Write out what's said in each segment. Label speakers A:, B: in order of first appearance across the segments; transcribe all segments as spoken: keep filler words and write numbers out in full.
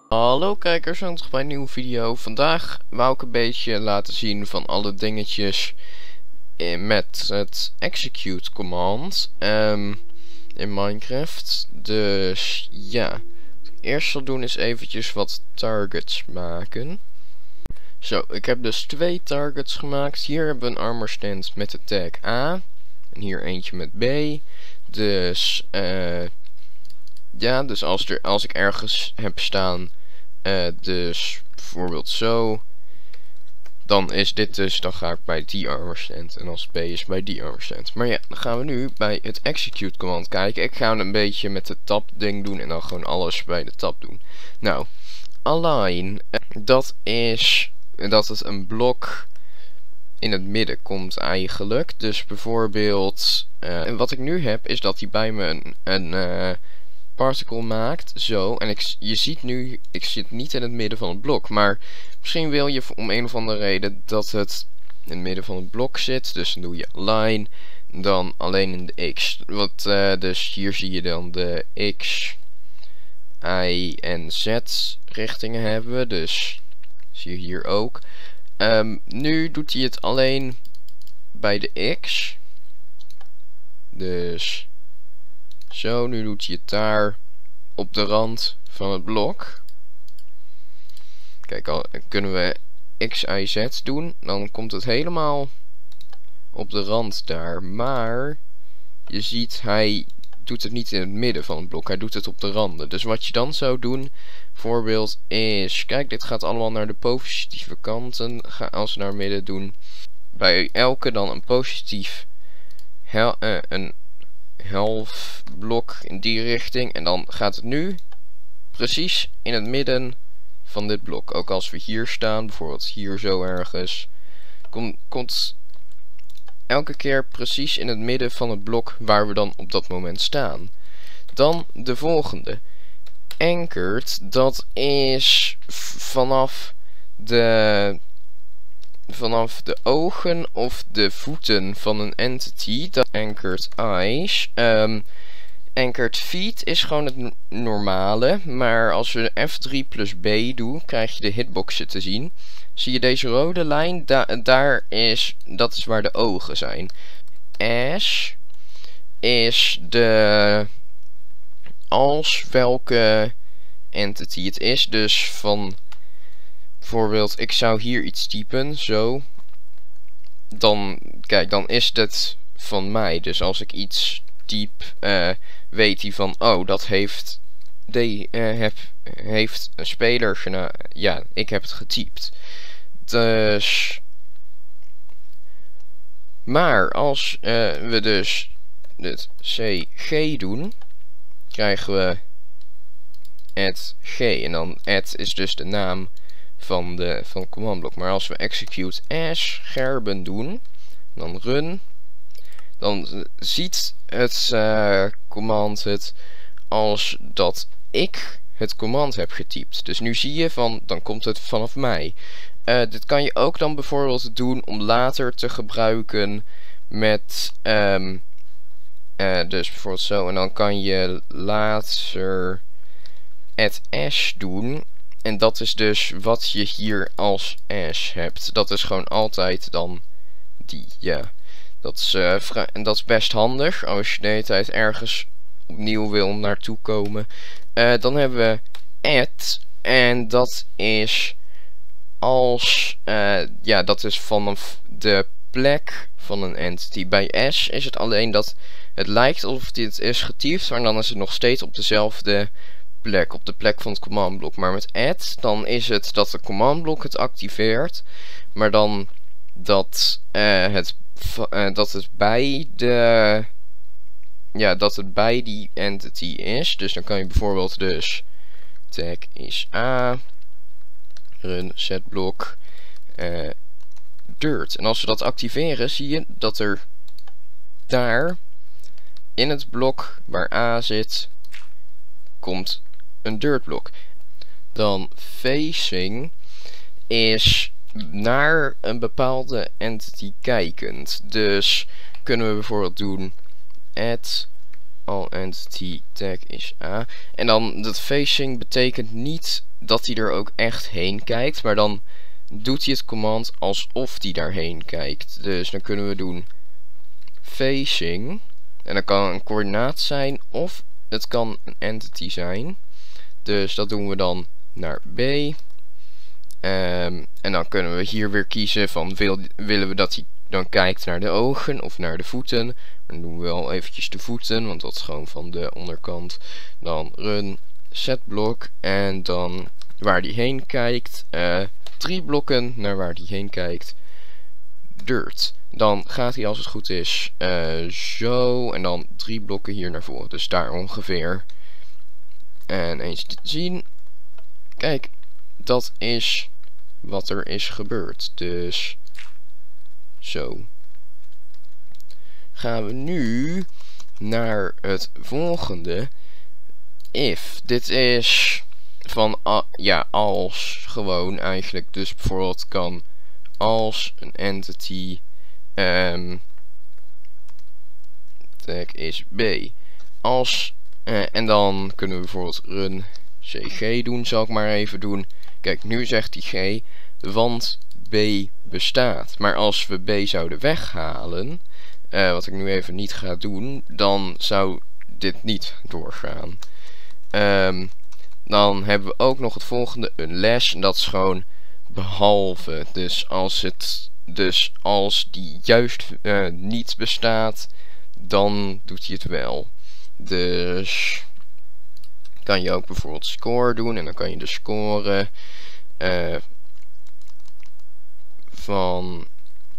A: Hallo kijkers, welkom terug bij een nieuwe video. Vandaag wou ik een beetje laten zien van alle dingetjes met het execute command um, in Minecraft. Dus ja, wat ik eerst zal doen is eventjes wat targets maken. Zo, ik heb dus twee targets gemaakt. Hier hebben we een armor stand met de tag A en hier eentje met B. Dus uh, ja, dus als, er, als ik ergens heb staan, uh, dus bijvoorbeeld zo, dan is dit dus, dan ga ik bij die armor stand. En als B is bij die armor stand. Maar ja, dan gaan we nu bij het execute command kijken. Ik ga een beetje met de tab ding doen en dan gewoon alles bij de tab doen. Nou, align, dat is dat het een blok in het midden komt eigenlijk. Dus bijvoorbeeld, uh, wat ik nu heb is dat hij bij me een, een uh, particle maakt, zo. En ik, je ziet nu, ik zit niet in het midden van het blok. Maar misschien wil je om een of andere reden dat het in het midden van het blok zit. Dus dan doe je align, dan alleen in de X. Wat, uh, dus hier zie je dan de X, Y en Z richtingen hebben. Dus zie je hier ook. Um, nu doet hij het alleen bij de X. Dus zo, nu doet hij het daar op de rand van het blok. Kijk, al kunnen we X, Y, Z doen. Dan komt het helemaal op de rand daar. Maar je ziet, hij doet het niet in het midden van het blok. Hij doet het op de randen. Dus wat je dan zou doen, voorbeeld is, kijk, dit gaat allemaal naar de positieve kanten. Ga, als we naar het midden doen, bij elke dan een positief hel, uh, een half blok in die richting. En dan gaat het nu precies in het midden van dit blok. Ook als we hier staan, bijvoorbeeld hier zo ergens, kom, komt elke keer precies in het midden van het blok waar we dan op dat moment staan. Dan de volgende. Anchored, dat is vanaf de vanaf de ogen of de voeten van een entity. Dat anchored eyes. Um, anchored feet is gewoon het normale. Maar als we F drie plus B doen, krijg je de hitboxen te zien. Zie je deze rode lijn? Da daar is, dat is waar de ogen zijn. As is de, als welke entity het is. Dus van, bijvoorbeeld, ik zou hier iets typen, zo. Dan, kijk, dan is dit van mij. Dus als ik iets typ, uh, weet hij van, oh, dat heeft, de, uh, heb, heeft een speler gena, ja, ik heb het getypt. Dus, maar als uh, we dus het C G doen, krijgen we add G. En dan add is dus de naam van de van het commandblok. Maar als we execute as Gerben doen, dan run, dan ziet het uh, command het als dat ik het command heb getypt. Dus nu zie je van, dan komt het vanaf mij. Uh, dit kan je ook dan bijvoorbeeld doen om later te gebruiken met um, uh, dus bijvoorbeeld zo. En dan kan je later add as doen. En dat is dus wat je hier als as hebt. Dat is gewoon altijd dan die, ja. Dat is, uh, en dat is best handig als je de hele tijd ergens opnieuw wil naartoe komen. Uh, dan hebben we add. En dat is als, uh, ja, dat is vanaf de plek van een entity. Bij S is het alleen dat het lijkt alsof dit is getypt, maar dan is het nog steeds op dezelfde plek, op de plek van het commandblok. Maar met add, dan is het dat de commandblok het activeert, maar dan dat, uh, het, uh, dat het bij de, ja, dat het bij die entity is. Dus dan kan je bijvoorbeeld dus tag is A, run setblok uh, dirt. En als we dat activeren, zie je dat er daar in het blok waar A zit, komt een dirt blok. Dan facing is naar een bepaalde entity kijkend. Dus kunnen we bijvoorbeeld doen add van entity tag is A. En dan dat facing betekent niet dat hij er ook echt heen kijkt, maar dan doet hij het command alsof hij daarheen kijkt. Dus dan kunnen we doen facing. En dat kan een coördinaat zijn of het kan een entity zijn. Dus dat doen we dan naar B. Um, en dan kunnen we hier weer kiezen van wil, willen we dat hij dan kijkt naar de ogen of naar de voeten. Dan doen we wel eventjes de voeten, want dat is gewoon van de onderkant. Dan run setblok en dan waar die heen kijkt. Uh, drie blokken naar waar die heen kijkt. Dirt. Dan gaat hij als het goed is uh, zo en dan drie blokken hier naar voren. Dus daar ongeveer. En eens te zien. Kijk, dat is wat er is gebeurd. Dus zo. Gaan we nu naar het volgende. If. Dit is van uh, ja, als gewoon eigenlijk. Dus bijvoorbeeld kan als een entity um, tag is B. Als uh, en dan kunnen we bijvoorbeeld run cg doen, zal ik maar even doen. Kijk, nu zegt hij G, want B bestaat. Maar als we B zouden weghalen, uh, wat ik nu even niet ga doen, dan zou dit niet doorgaan. Um, dan hebben we ook nog het volgende, unless, en dat is gewoon behalve. Dus als het, dus als die juist uh, niet bestaat, dan doet hij het wel. Dus kan je ook bijvoorbeeld score doen en dan kan je de score uh, van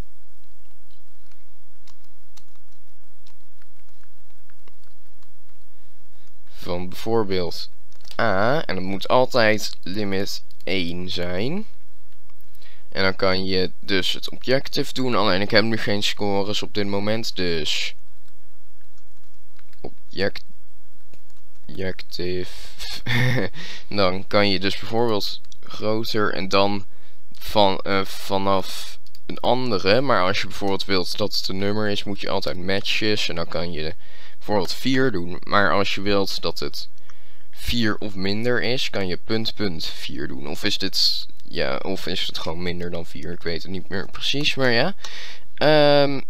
A: van bijvoorbeeld A, en dat moet altijd limit één zijn. En dan kan je dus het objective doen, alleen ik heb nu geen scores op dit moment, dus object objective. Dan kan je dus bijvoorbeeld groter en dan van, uh, vanaf een andere, maar als je bijvoorbeeld wilt dat het een nummer is, moet je altijd matches en dan kan je bijvoorbeeld vier doen, maar als je wilt dat het vier of minder is, kan je punt punt vier doen. Of is dit, ja, of is het gewoon minder dan vier, ik weet het niet meer precies, maar ja. Um,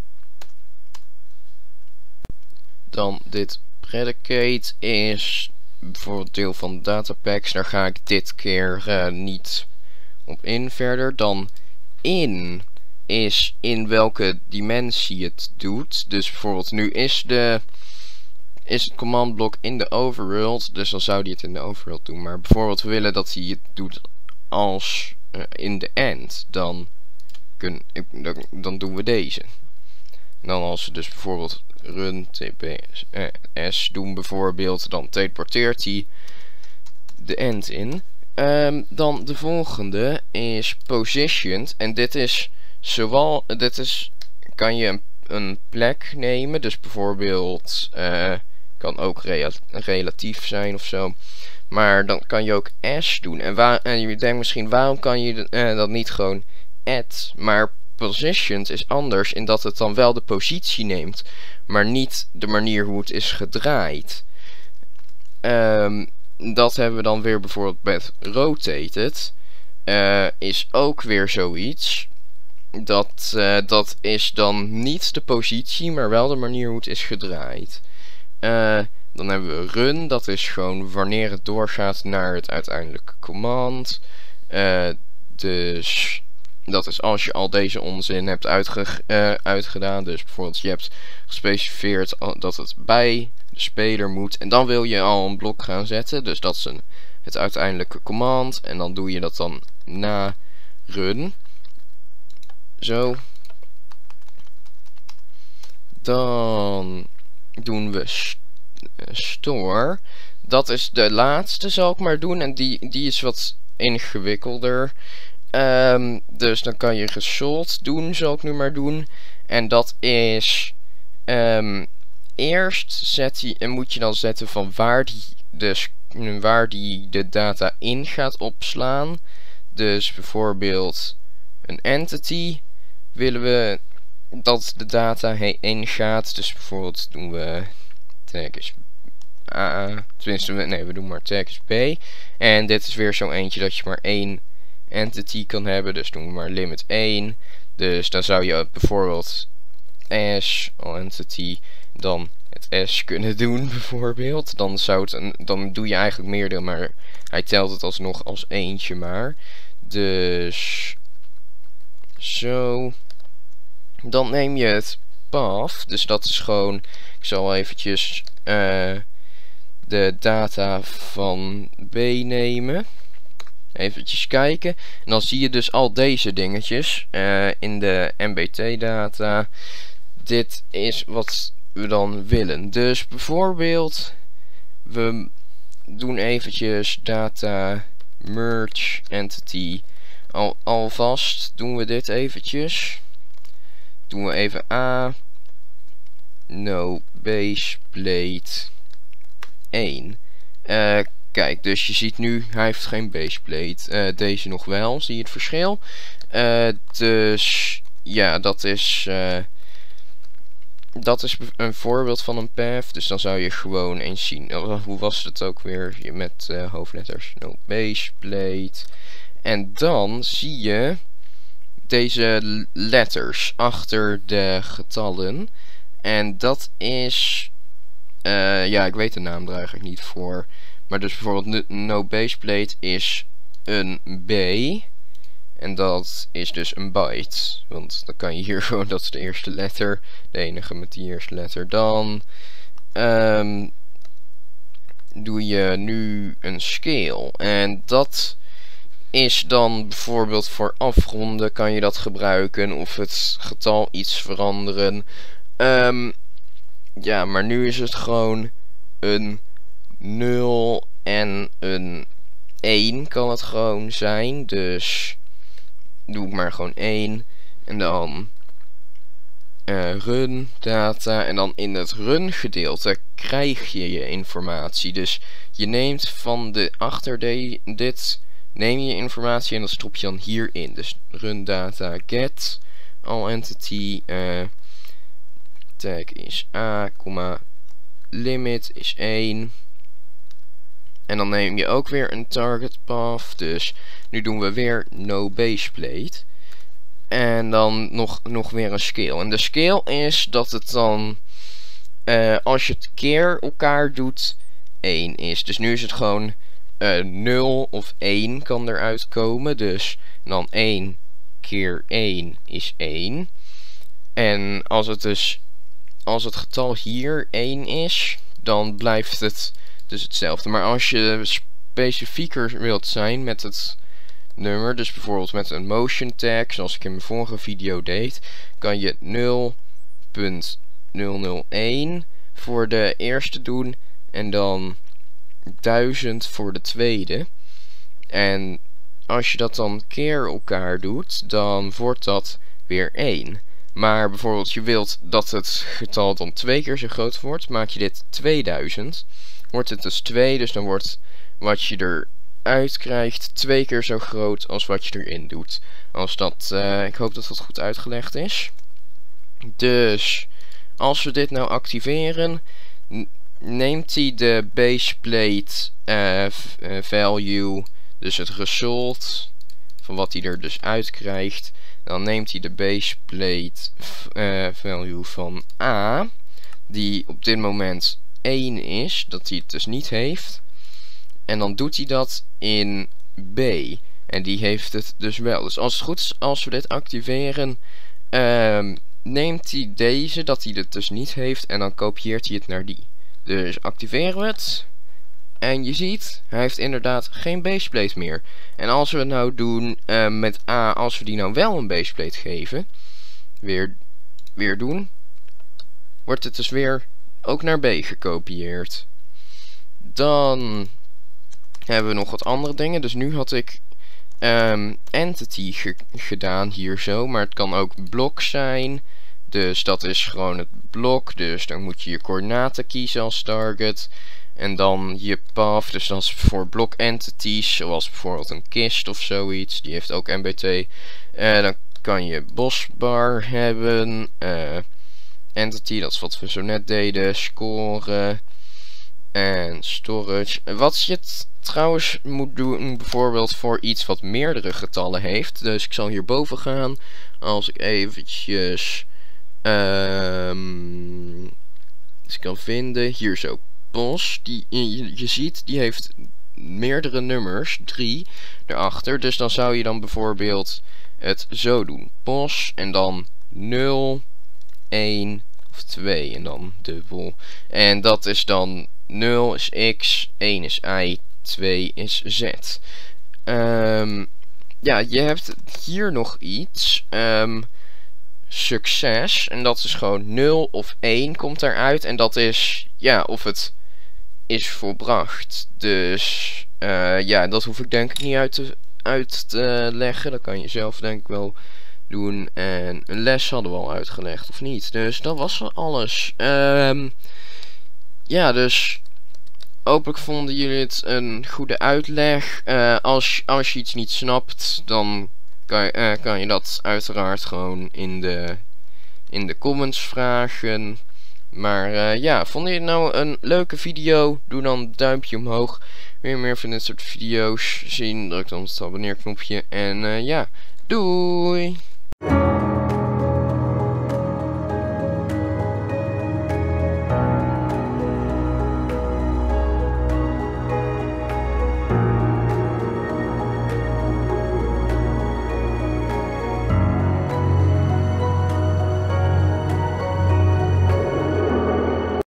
A: dan dit predicate is bijvoorbeeld deel van datapacks, daar ga ik dit keer uh, niet op in verder. Dan in is in welke dimensie het doet. Dus bijvoorbeeld nu is de is het commandblok in de overworld, dus dan zou die het in de overworld doen. Maar bijvoorbeeld we willen dat hij het doet als uh, in de end, dan, kun, ik, dan, dan doen we deze. En dan als we dus bijvoorbeeld run tps doen bijvoorbeeld, dan teleporteert hij de end in. Um, dan de volgende is positioned. En dit is zowel, dit is, kan je een, een plek nemen. Dus bijvoorbeeld, uh, kan ook rea relatief zijn of zo. Maar dan kan je ook as doen. En, waar, en je denkt misschien, waarom kan je uh, dat niet gewoon add? Maar positioned is anders in dat het dan wel de positie neemt, maar niet de manier hoe het is gedraaid. Um, dat hebben we dan weer bijvoorbeeld met rotated. Uh, is ook weer zoiets. Dat, uh, dat is dan niet de positie, maar wel de manier hoe het is gedraaid. Uh, dan hebben we run. Dat is gewoon wanneer het doorgaat naar het uiteindelijke command. Uh, dus dat is als je al deze onzin hebt uitge uh, uitgedaan. Dus bijvoorbeeld je hebt gespecificeerd dat het bij de speler moet. En dan wil je al een blok gaan zetten. Dus dat is een, het uiteindelijke command. En dan doe je dat dan na run. Zo. Dan doen we st store. Dat is de laatste, zal ik maar doen. En die, die is wat ingewikkelder. Um, dus dan kan je gesult doen, zal ik nu maar doen. En dat is um, eerst zet die, en moet je dan zetten van waar die, de, waar die de data in gaat opslaan. Dus bijvoorbeeld een entity willen we dat de data in gaat. Dus bijvoorbeeld doen we tag is A, tenminste, nee, we doen maar tag is B. En dit is weer zo eentje dat je maar één entity kan hebben, dus doen we maar limit één. Dus dan zou je bijvoorbeeld as entity dan het s kunnen doen bijvoorbeeld. Dan, zou het een, dan doe je eigenlijk meerdere, maar hij telt het alsnog als eentje maar. Dus zo. Dan neem je het path, dus dat is gewoon, ik zal eventjes uh, de data van B nemen. Eventjes kijken. En dan zie je dus al deze dingetjes uh, in de M B T data. Dit is wat we dan willen. Dus bijvoorbeeld, we doen eventjes data merge entity. Al, alvast doen we dit eventjes. Doen we even A. No base plate één. Uh, kijk, dus je ziet nu, hij heeft geen baseplate. Uh, deze nog wel, zie je het verschil? Uh, dus ja, dat is uh, dat is een voorbeeld van een path. Dus dan zou je gewoon eens zien. Uh, hoe was het ook weer met uh, hoofdletters? No baseplate. En dan zie je deze letters achter de getallen. En dat is uh, ja, ik weet de naam er eigenlijk niet voor. Maar dus bijvoorbeeld no baseplate is een B. En dat is dus een byte. Want dan kan je hier gewoon, dat is de eerste letter. De enige met die eerste letter. Dan um, doe je nu een scale. En dat is dan bijvoorbeeld voor afronden kan je dat gebruiken. Of het getal iets veranderen. Um, ja, maar nu is het gewoon een nul en een één kan het gewoon zijn. Dus doe ik maar gewoon één. En dan uh, run data. En dan in het run gedeelte krijg je je informatie. Dus je neemt van de achter de, dit neem je informatie en dat stop je dan hierin. Dus run data get all entity uh, tag is a, limit is één. En dan neem je ook weer een target path. Dus nu doen we weer no baseplate. En dan nog, nog weer een scale. En de scale is dat het dan uh, als je het keer elkaar doet één is. Dus nu is het gewoon uh, nul of één kan eruit komen. Dus dan één keer één is één. En als het dus als het getal hier één is, dan blijft het dus hetzelfde. Maar als je specifieker wilt zijn met het nummer, dus bijvoorbeeld met een motion tag, zoals ik in mijn vorige video deed, kan je nul punt nul nul één voor de eerste doen en dan duizend voor de tweede. En als je dat dan keer elkaar doet, dan wordt dat weer één. Maar bijvoorbeeld je wilt dat het getal dan twee keer zo groot wordt, maak je dit tweeduizend. Wordt het dus twee, dus dan wordt wat je eruit krijgt twee keer zo groot als wat je erin doet. Als dat, uh, ik hoop dat dat goed uitgelegd is. Dus als we dit nou activeren, neemt hij de baseplate uh, value, dus het result van wat hij er dus uit krijgt. Dan neemt hij de baseplate uh, value van A, die op dit moment één is, dat hij het dus niet heeft. En dan doet hij dat in B. En die heeft het dus wel. Dus als het goed is, als we dit activeren, uh, neemt hij deze, dat hij het dus niet heeft, en dan kopieert hij het naar die. Dus activeren we het. En je ziet, hij heeft inderdaad geen baseplate meer. En als we het nou doen uh, met A, als we die nou wel een baseplate geven, weer, weer doen, wordt het dus weer ook naar B gekopieerd. Dan hebben we nog wat andere dingen. Dus nu had ik um, entity ge gedaan hier zo, maar het kan ook blok zijn. Dus dat is gewoon het blok. Dus dan moet je je coördinaten kiezen als target. En dan je path, dus dat is voor blok entities, zoals bijvoorbeeld een kist of zoiets. Die heeft ook M B T. Uh, dan kan je bosbar hebben. Uh, entity, dat is wat we zo net deden. Score. En storage. Wat je trouwens moet doen, bijvoorbeeld voor iets wat meerdere getallen heeft. Dus ik zal hierboven gaan. Als ik eventjes um, dus kan vinden. Hier zo. Pos. Die, je, je ziet, die heeft meerdere nummers. Drie erachter. Dus dan zou je dan bijvoorbeeld het zo doen. Pos. En dan nul, één of twee. En dan dubbel. En dat is dan nul is x, één is y, twee is z. Um, ja, je hebt hier nog iets. Um, succes. En dat is gewoon nul of één komt eruit. En dat is, ja, of het is volbracht. Dus, uh, ja, dat hoef ik denk ik niet uit te, uit te leggen. Dat kan je zelf denk ik wel doen. En een les hadden we al uitgelegd, of niet? Dus dat was alles. Um, ja, dus hopelijk vonden jullie het een goede uitleg. Uh, als, als je iets niet snapt, dan kan je, uh, kan je dat uiteraard gewoon in de, in de comments vragen. Maar uh, ja, vonden jullie het nou een leuke video? Doe dan een duimpje omhoog. Wil je meer van dit soort video's zien? Druk dan het abonneerknopje. En uh, ja, doei!